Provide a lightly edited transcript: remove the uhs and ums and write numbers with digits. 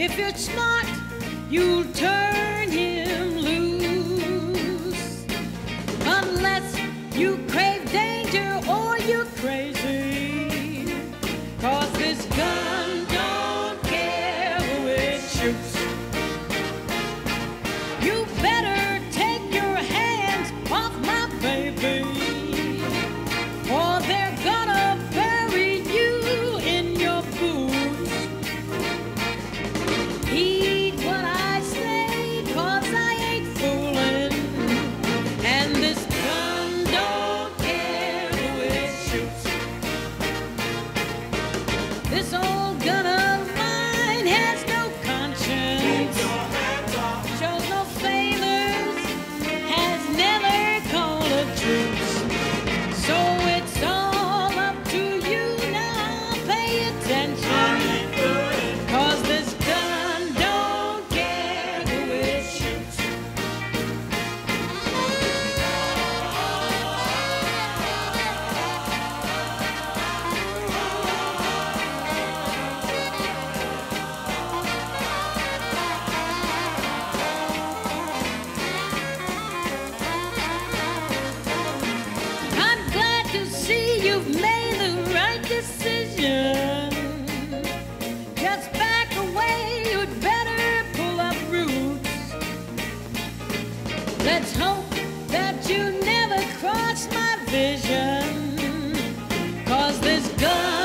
If you're smart, you'll turn him loose. Unless you crave danger or you're crazy, 'cause this gun don't care who it shoots. You better take your hands off my baby, or they're gonna bury you in your boots. Heed what I say, 'cause I ain't fooling, and this gun don't care who it shoots. This old gun of mine has no conscience, shows no favors, has never called a truce. So it's all up to you now, pay attention, 'cause this gun don't care who it shoots. I'm glad to see you've made the right decision. Just back away, you'd better pull up roots. Let's hope that you never cross my vision, 'cause this gun